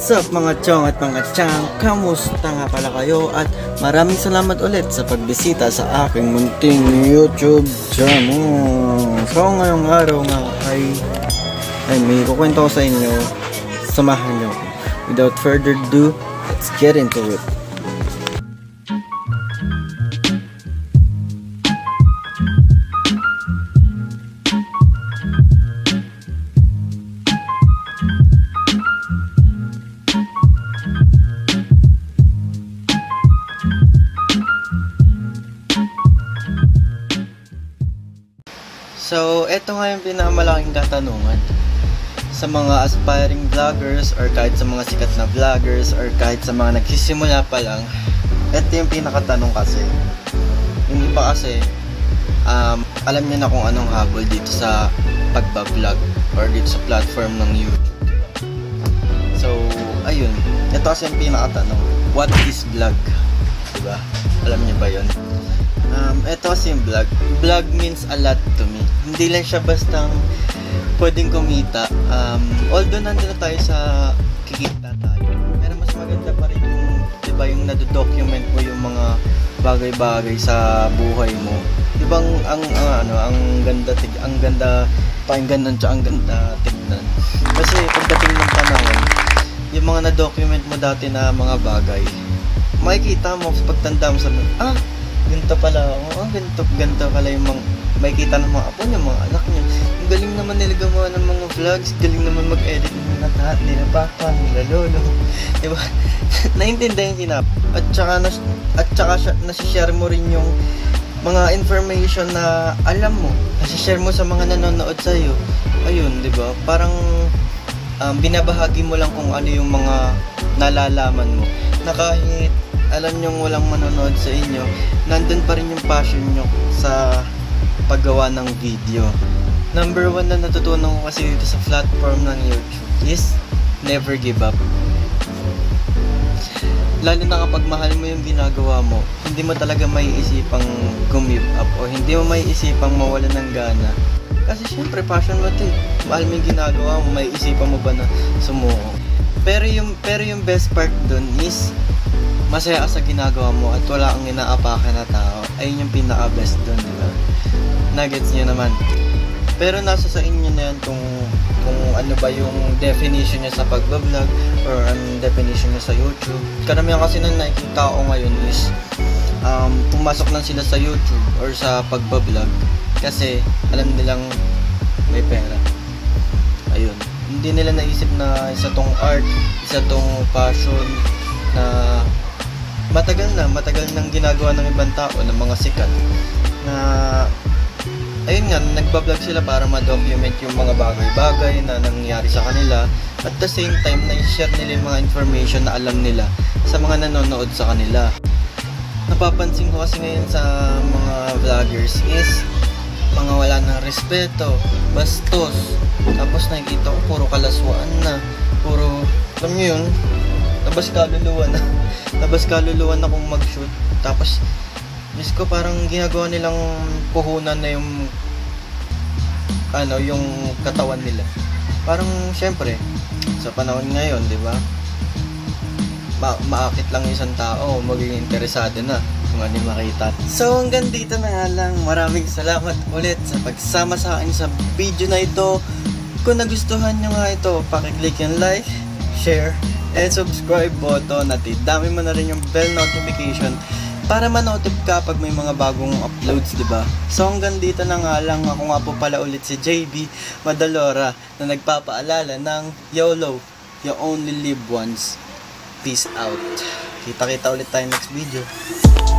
What's up mga chong at mga chang? Kamusta nga pala kayo? At maraming salamat ulit sa pagbisita sa aking munting YouTube channel. So ngayong araw nga ay may kukwento ko sa inyo. Samahan nyo. Without further ado, let's get into it. So, eto nga yung pinakamalaking katanungan sa mga aspiring vloggers or kahit sa mga sikat na vloggers or kahit sa mga nagsisimula pa lang. Eto yung pinakatanong kasi. Yung iba kasi, alam niya na kung anong habol dito sa pagbablog or dito sa platform ng YouTube. So, ayun. Ito kasi yung pinakatanong. What is vlog? Diba? Alam niyo ba yun? Ito kasi yung vlog. Vlog means a lot to me. Hindi lang siya bastang pwedeng kumita. Although nandun na tayo sa kikita tayo, pero mas maganda pa rin yung, diba, yung nado-document mo yung mga bagay-bagay sa buhay mo. Diba ang ganda pakinggan nun, ang ganda tignan. Kasi pagdating ng panahon, yung mga na-document mo dati na mga bagay, makikita mo sa pagtanda mo, sabi, ganito pala ako, ganito pala yung mga makikita ng mga apo niya, mga anak niya. Ang galing naman nila gumawa ng mga vlogs, galing naman mag-edit ng lahat nila papa, nila lolo. Diba? Naintindihan yung sinap. At saka nasishare mo rin yung mga information na alam mo. Nasishare mo sa mga nanonood sa'yo. Ayun, diba? Parang binabahagi mo lang kung ano yung mga nalalaman mo. Na kahit alam nyo walang manonood sa inyo, nandun pa rin yung passion nyo sa paggawa ng video. Number 1 na natutunan ko kasi dito sa platform ng YouTube is never give up. Lalo na kapag mahal mo yung ginagawa mo, hindi mo talaga maiisipang give up o hindi mo maiisipang mawalan ng gana. Kasi syempre passion mo ito eh. Mahal mo yung ginagawa mo, maiisipan mo ba na sumuko? Pero yung best part dun is masaya ka sa ginagawa mo at wala kang inaapakan na tao. Ayun yung pinaka-best doon, di ba? Nuggets nyo naman. Pero nasa sa inyo na yan kung ano ba yung definition nyo sa pagbablog or ang definition nyo sa YouTube. Karamihan kasi na nakikita ko ngayon is pumasok lang sila sa YouTube or sa pagbablog kasi alam nilang may pera. Ayun. Hindi nila naisip na isa tong art, isa tong passion na matagal nang ginagawa ng ibang tao, ng mga sikat na ayun nga, nagbablog sila para ma-document yung mga bagay-bagay na nangyari sa kanila at the same time na-share nila yung mga information na alam nila sa mga nanonood sa kanila. Napapansin ko kasi ngayon sa mga vloggers is mga wala ng respeto, bastos, tapos nakikita ko puro kalaswaan na, puro, alam nyo yun, labas kaluluwa na kung mag-shoot. Tapos Diyos ko, parang ginagawa nilang puhunan na yung yung katawan nila. Parang syempre sa panahon ngayon, di ba? Maakit lang isang tao, magiging interesado na kung ano yung makita. So hanggang dito na nga lang. Maraming salamat ulit sa pagsama sa akin sa video na ito. Kung nagustuhan nyo nga ito, pakiclick yung like, share, and subscribe button at idami mo na rin yung bell notification para ma-notif ka pag may mga bagong uploads, diba? So hanggang dito na nga lang. Ako nga po pala ulit si JB Madalora na nagpapaalala ng YOLO, you only live once. Peace out. Kita-kita ulit tayo next video.